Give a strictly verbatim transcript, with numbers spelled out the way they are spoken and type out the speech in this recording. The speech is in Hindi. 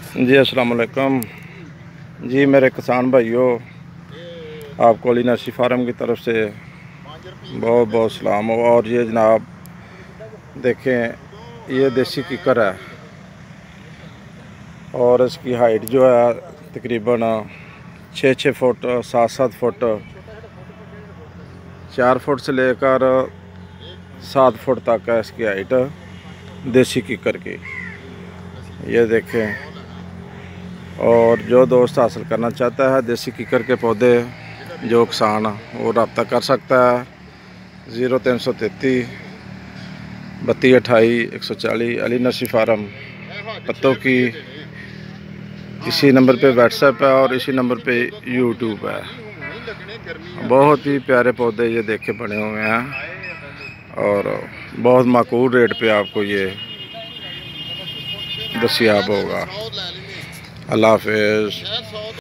जी अस्सलाम वालेकुम जी मेरे किसान भाइयों, आपको अली नर्सरी फार्म की तरफ से बहुत बहुत सलाम हो। और ये जनाब देखें, ये देसी किकर है और इसकी हाइट जो है तकरीबन छः छः फुट सात सात फुट चार फुट से लेकर सात फुट तक है इसकी हाइट देसी किकर की। ये देखें, और जो दोस्त हासिल करना चाहता है देसी किकर के पौधे, जो किसान वो रब्ता कर सकता है ज़ीरो तीन सौ तैंतीस बत्तीस अठाई एक सौ चालीस अली नर्सरी फार्म पत्तों की। इसी नंबर पे व्हाट्सएप है और इसी नंबर पे यूट्यूब है। बहुत ही प्यारे पौधे ये देखे बने हुए हैं और बहुत माकूल रेट पे आपको ये दस्तियाब होगा। अल्लाह हाफ़िज़।